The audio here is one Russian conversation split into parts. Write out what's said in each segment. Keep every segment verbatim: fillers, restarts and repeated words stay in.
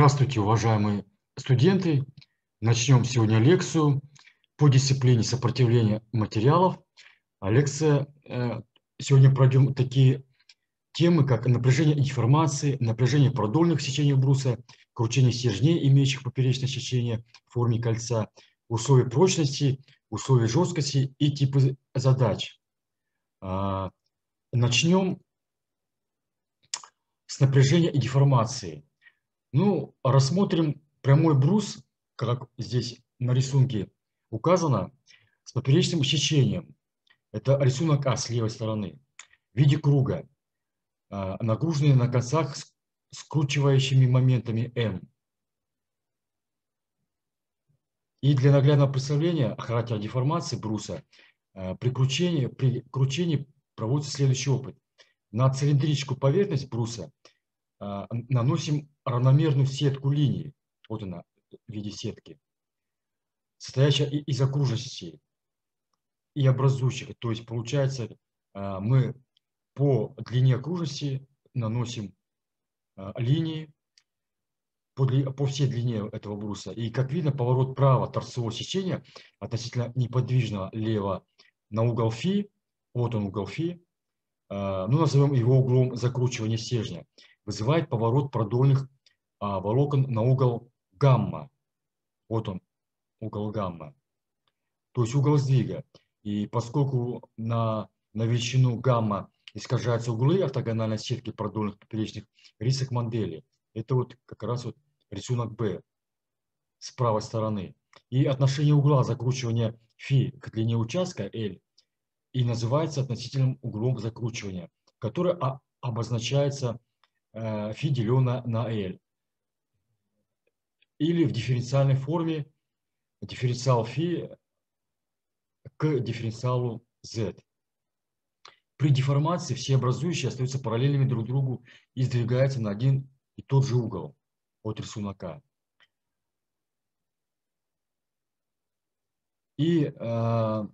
Здравствуйте, уважаемые студенты! Начнем сегодня лекцию по дисциплине сопротивления материалов. А лекция э, сегодня пройдем такие темы, как напряжение информации, напряжение продольных сечений бруса, кручение стержней, имеющих поперечное сечение в форме кольца, условия прочности, условия жесткости и типы задач. А, начнем с напряжения и деформации. Ну, рассмотрим прямой брус, как здесь на рисунке указано, с поперечным сечением. Это рисунок А с левой стороны. В виде круга, нагруженный на концах скручивающими моментами М. И для наглядного представления характера деформации бруса при кручении, при кручении проводится следующий опыт. На цилиндрическую поверхность бруса наносим равномерную сетку линий, вот она в виде сетки, состоящая из окружностей и образующих. То есть получается, мы по длине окружности наносим линии по, по всей длине этого бруса. И как видно, поворот права торцевого сечения относительно неподвижного лево на угол фи, вот он угол фи, ну назовем его углом закручивания стержня, вызывает поворот продольных а, волокон на угол гамма. Вот он, угол гамма. То есть угол сдвига. И поскольку на, на величину гамма искажаются углы ортогональной сетки продольных поперечных рисок Мандели, это вот как раз вот рисунок Б с правой стороны. И отношение угла закручивания фи к длине участка L и называется относительным углом закручивания, который обозначается фи деленное на L. Или в дифференциальной форме дифференциал фи к дифференциалу z. При деформации все образующие остаются параллельными друг другу и сдвигаются на один и тот же угол от рисунка. И э,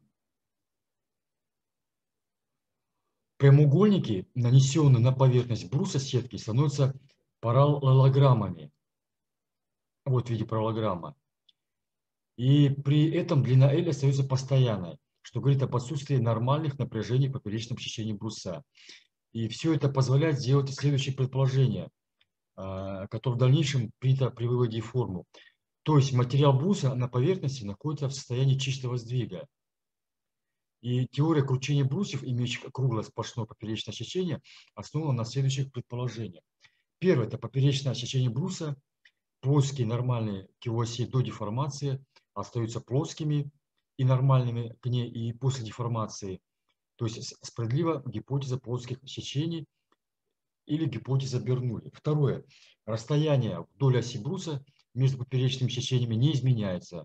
прямоугольники, нанесенные на поверхность бруса сетки, становятся параллелограммами. Вот в виде параллелограмма. И при этом длина L остается постоянной, что говорит об отсутствии нормальных напряжений в поперечном сечении бруса. И все это позволяет сделать следующее предположение, которое в дальнейшем принято при выводе в форму. То есть материал бруса на поверхности находится в состоянии чистого сдвига. И теория кручения брусьев, имеющих круглое сплошное поперечное сечение, основана на следующих предположениях. Первое – это поперечное сечение бруса. Плоские нормальные к его оси до деформации остаются плоскими и нормальными к ней и после деформации. То есть справедлива гипотеза плоских сечений или гипотеза Бернулли. Второе. Расстояние вдоль оси бруса между поперечными сечениями не изменяется.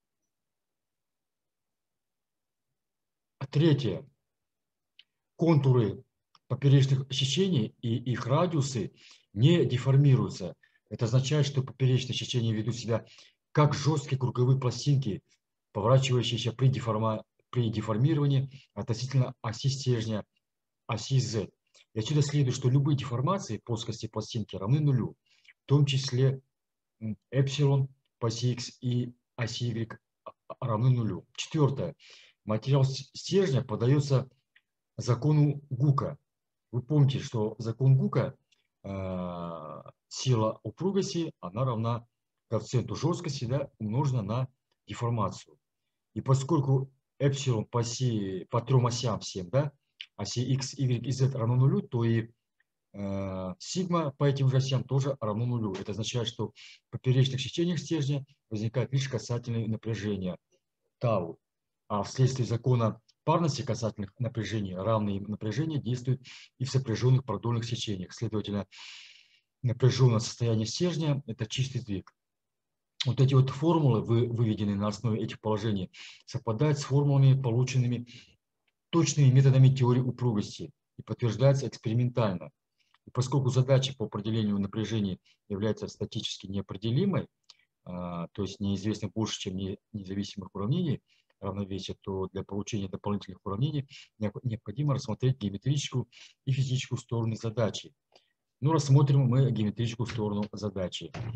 Третье. Контуры поперечных сечений и их радиусы не деформируются. Это означает, что поперечные сечения ведут себя как жесткие круговые пластинки, поворачивающиеся при, деформа... при деформировании относительно оси стержня, оси Z. И отсюда следует, что любые деформации плоскости пластинки равны нулю, в том числе эпсилон по оси X и оси Y равны нулю. Четвертое. Материал стержня поддается закону Гука. Вы помните, что закон Гука, э, сила упругости, она равна коэффициенту жесткости, да, умножена на деформацию. И поскольку эпсилон по, оси, по трем осям всем, да, оси X, Y и Z равно нулю, то и э, сигма по этим же осям тоже равно нулю. Это означает, что в поперечных сечениях стержня возникает лишь касательное напряжение тау. А вследствие закона парности касательных напряжений равные напряжения действуют и в сопряженных продольных сечениях. Следовательно, напряженное состояние стержня – это чистый сдвиг. Вот эти вот формулы, выведенные на основе этих положений, совпадают с формулами, полученными точными методами теории упругости и подтверждаются экспериментально. И поскольку задача по определению напряжений является статически неопределимой, то есть неизвестно больше, чем независимых уравнений равновесия, то для получения дополнительных уравнений необходимо рассмотреть геометрическую и физическую стороны задачи. Ну, рассмотрим мы геометрическую сторону задачи.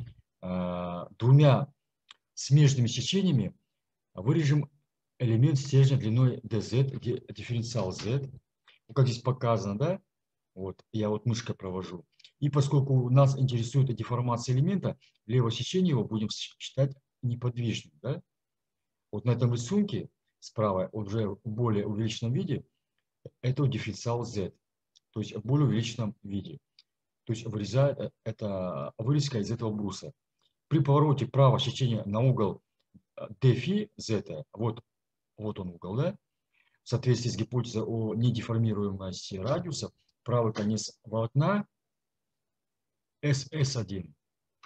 двумя смежными сечениями вырежем элемент стержня длиной dz, где дифференциал z, ну, как здесь показано, да? Вот, я вот мышкой провожу. И поскольку нас интересует деформация элемента, левое сечение его будем считать неподвижным, да? Вот на этом рисунке справа, уже в более увеличенном виде, это дифференциал z, то есть в более увеличенном виде. То есть вырезает, это вырезка из этого бруса. При повороте правого сечения на угол dφ z, вот, вот он угол, да? В соответствии с гипотезой о недеформируемости радиуса, правый конец волокна эс эс один.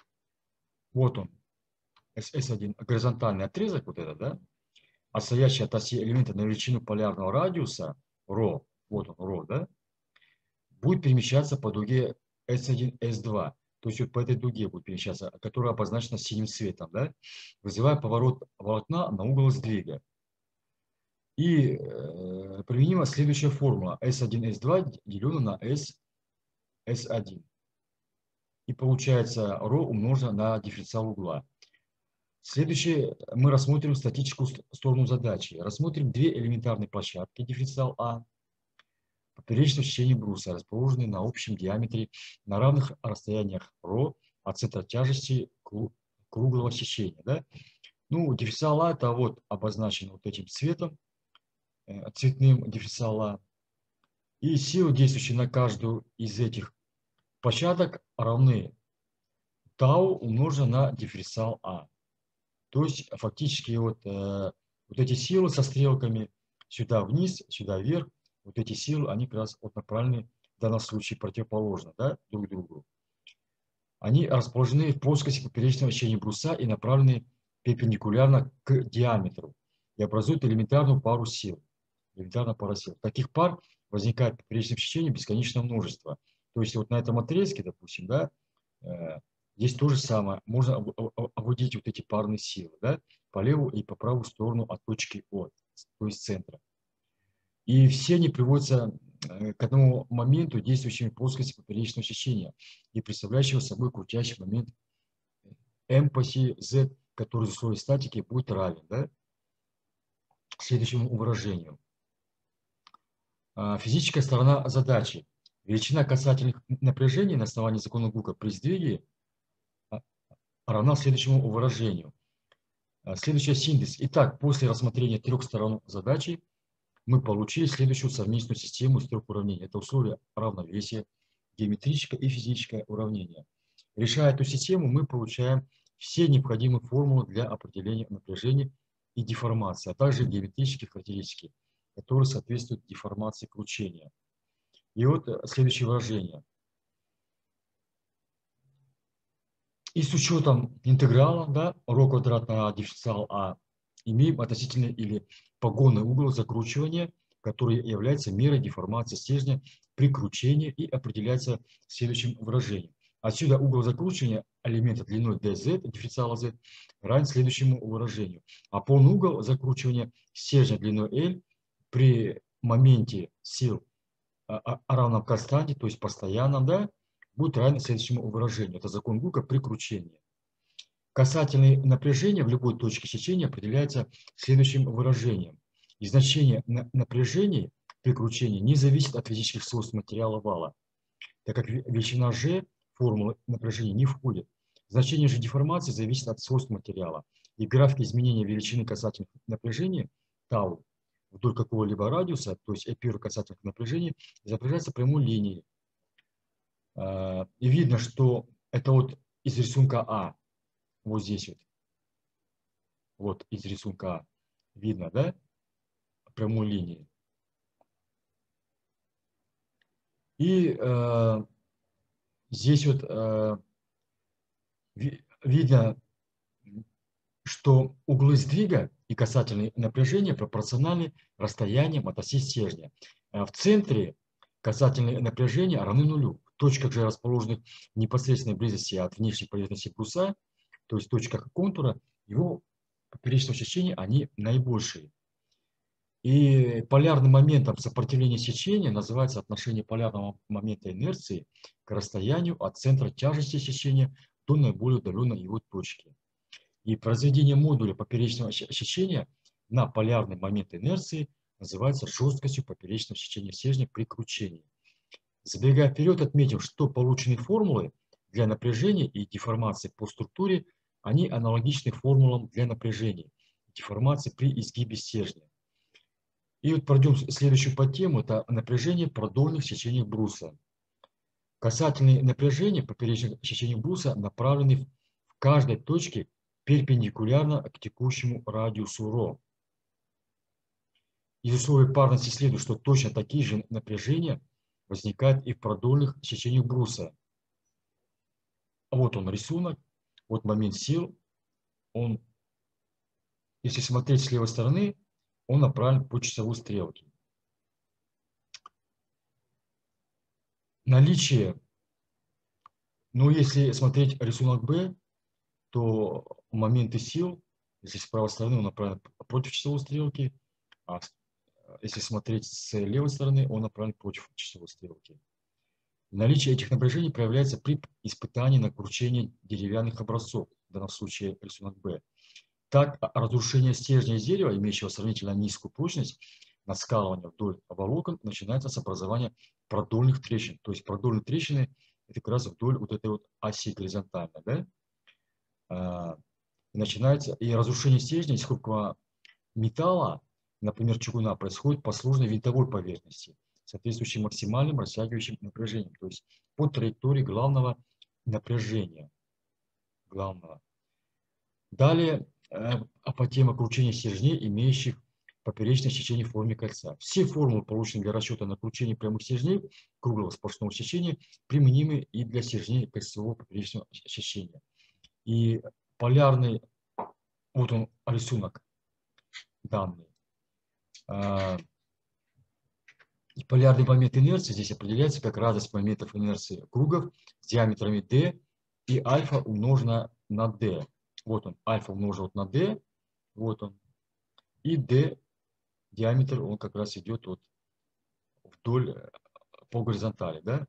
Вот он, эс эс один, горизонтальный отрезок, вот этот, да? Отстоящий от оси элемента на величину полярного радиуса, ρ, вот он, ρ, да? Будет перемещаться по дуге эс один, эс два. То есть вот по этой дуге будет перемещаться, которая обозначена синим цветом, да? Вызывая поворот волокна на угол сдвига. И э, применима следующая формула. эс один, эс два делено на S, эс один. И получается ρ умножено на дифференциал угла. Следующее, мы рассмотрим статическую сторону задачи. Рассмотрим две элементарные площадки, дифференциал А, поперечном сечении бруса, расположенные на общем диаметре на равных расстояниях ρ от центра тяжести круглого сечения. Да? Ну, дифференциал А это вот обозначен вот этим цветом, цветным дифференциал А. И силы, действующие на каждую из этих площадок, равны тау умноженное на дифференциал А. То есть фактически вот, э, вот эти силы со стрелками сюда вниз, сюда вверх, вот эти силы, они как раз вот направлены в данном случае противоположно, да, друг другу. Они расположены в плоскости поперечного сечения бруса и направлены перпендикулярно к диаметру и образуют элементарную пару сил. Элементарная пара сил. Таких пар возникает в поперечном сечении бесконечное множество. То есть вот на этом отрезке, допустим, да, э, здесь то же самое. Можно обводить вот эти парные силы, да, по левую и по правую сторону от точки О, то есть центра. И все они приводятся к одному моменту, действующему в плоскости поперечного сечения и представляющего собой крутящий момент m по оси z, который в условиях статики будет равен, да, следующему выражению. Физическая сторона задачи. Величина касательных напряжений на основании закона Гука при сдвиге равна следующему выражению. Следующий синтез. Итак, после рассмотрения трех сторон задачи мы получили следующую совместную систему из трех уравнений. Это условия равновесия, геометрическое и физическое уравнение. Решая эту систему, мы получаем все необходимые формулы для определения напряжения и деформации, а также геометрические характеристики, которые соответствуют деформации кручения. И вот следующее выражение. И с учетом интеграла, да, ρ квадрат на дифференциал А, имеем относительный или погонный угол закручивания, который является мерой деформации стержня при кручении и определяется следующим выражением. Отсюда угол закручивания элемента длиной dz, дифференциала z, равен следующему выражению. А полный угол закручивания стержня длиной L при моменте сил равном константе, то есть постоянном, да, будет равен следующему выражению. Это закон Гука при кручении. Касательное напряжение в любой точке сечения определяется следующим выражением. И значение напряжения при кручении не зависит от физических свойств материала вала, так как величина G формулы напряжения не входит. Значение же деформации зависит от свойств материала. И график изменения величины касательных напряжений тау вдоль какого-либо радиуса, то есть эпюра касательных напряжений, изображается прямой линией. И видно, что это вот из рисунка А, вот здесь вот, вот из рисунка А, видно, да, прямой линии. И э, здесь вот э, видно, что углы сдвига и касательные напряжения пропорциональны расстояниям от оси стержня. В центре касательные напряжения равны нулю. В точках же, расположенных в непосредственной близости от внешней поверхности бруса, то есть в точках контура, его поперечного сечения, они наибольшие. И полярным моментом сопротивления сечения называется отношение полярного момента инерции к расстоянию от центра тяжести сечения до наиболее удаленной его точки. И произведение модуля поперечного сечения на полярный момент инерции называется жесткостью поперечного сечения стержня при кручении. Забегая вперед, отметим, что полученные формулы для напряжения и деформации по структуре, они аналогичны формулам для напряжения и деформации при изгибе стержня. И вот пройдем следующую подтему, это напряжение продольных сечений бруса. Касательные напряжения поперечных сечений бруса направлены в каждой точке перпендикулярно к текущему радиусу ρ. Из условий парности следует, что точно такие же напряжения возникают и в продольных сечениях бруса. Вот он рисунок, вот момент сил. Он, если смотреть с левой стороны, он направлен по часовой стрелке. Наличие, ну если смотреть рисунок Б, то моменты сил, если с правой стороны, он направлен против часовой стрелки, а если смотреть с левой стороны, он направлен против часовой стрелки. Наличие этих напряжений проявляется при испытании на кручение деревянных образцов, в данном случае рисунок Б. Так, разрушение стержня из дерева, имеющего сравнительно низкую прочность, на скалывание вдоль волокон начинается с образования продольных трещин. То есть продольные трещины – это как раз вдоль вот этой вот оси горизонтальной. Да? А, и начинается, и разрушение стержня из хрупкого металла, например, чугуна, происходит по сложной винтовой поверхности, соответствующей максимальным растягивающим напряжением, то есть по траектории главного напряжения. Главного. Далее, апотема кручения стержней, имеющих поперечное сечение в форме кольца. Все формулы, полученные для расчета на кручение прямых стержней круглого сплошного сечения, применимы и для стержней кольцевого поперечного сечения. И полярный, вот он рисунок данный. И полярный момент инерции здесь определяется как радость моментов инерции кругов с диаметрами d и альфа умножено на d. Вот он, альфа умножить на d, вот он. И d, диаметр, он как раз идет вот вдоль по горизонтали. Да?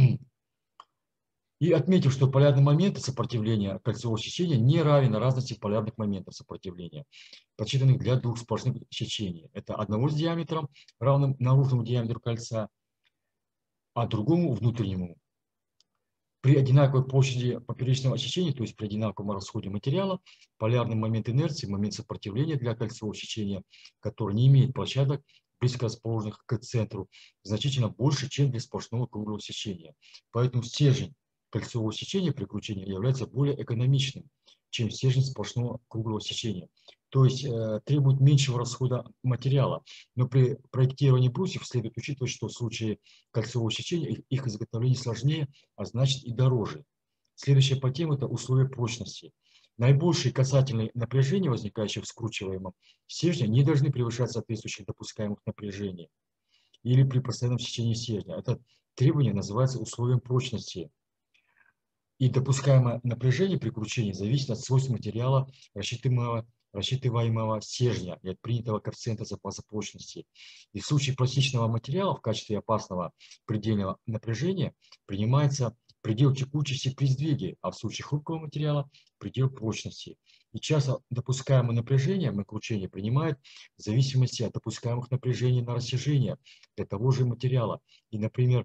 И отметим, что полярный момент сопротивления кольцевого сечения не равен разности полярных моментов сопротивления, подсчитанных для двух сплошных сечений. Это одного с диаметром, равным наружному диаметру кольца, а другому внутреннему. При одинаковой площади поперечного сечения, то есть при одинаковом расходе материала, полярный момент инерции, момент сопротивления для кольцевого сечения, который не имеет площадок, близко расположенных к центру, значительно больше, чем для сплошного круглого сечения. Поэтому стержень кольцевого сечения при кручении является более экономичным, чем стержень сплошного круглого сечения. То есть э, требует меньшего расхода материала. Но при проектировании брусьев следует учитывать, что в случае кольцевого сечения их, их изготовление сложнее, а значит и дороже. Следующая подтема – это условия прочности. Наибольшие касательные напряжения, возникающие в скручиваемом стержне, не должны превышать соответствующих допускаемых напряжений или при постоянном сечении стержня. Это требование называется условием прочности. И допускаемое напряжение при кручении зависит от свойств материала, рассчитываемого, рассчитываемого стержня и от принятого коэффициента запаса прочности. И в случае пластичного материала в качестве опасного предельного напряжения принимается предел текучести при сдвиге, а в случае хрупкого материала предел прочности. И часто допускаемое напряжение на кручение принимает в зависимости от допускаемых напряжений на растяжение для того же материала. И, например,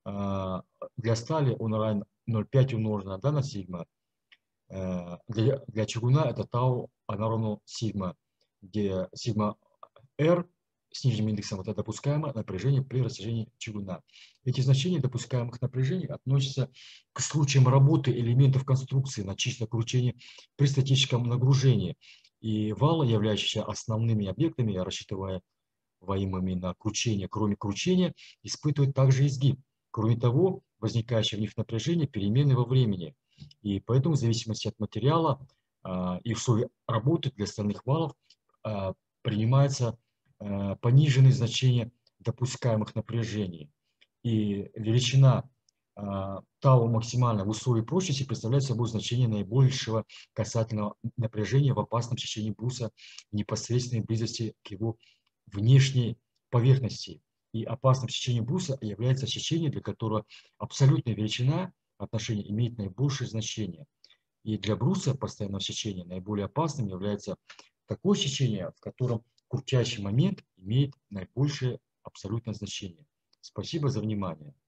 для стали он равен ноль целых пять умножено да, на сигма. Для, для чугуна это тау, она равно сигма, где сигма R с нижним индексом это допускаемое напряжение при растяжении чугуна. Эти значения допускаемых напряжений относятся к случаям работы элементов конструкции на чистое кручение при статическом нагружении. И валы, являющиеся основными объектами, рассчитываемыми на кручение, кроме кручения, испытывают также изгиб. Кроме того, возникающее в них напряжение перемены во времени. И поэтому в зависимости от материала а, и условий работы для стальных валов а, принимаются а, пониженные значения допускаемых напряжений. И величина а, тау максимально в условии прочности представляет собой значение наибольшего касательного напряжения в опасном сечении бруса в непосредственной близости к его внешней поверхности. И опасным сечением бруса является сечение, для которого абсолютная величина отношения имеет наибольшее значение. И для бруса постоянного сечения наиболее опасным является такое сечение, в котором крутящий момент имеет наибольшее абсолютное значение. Спасибо за внимание.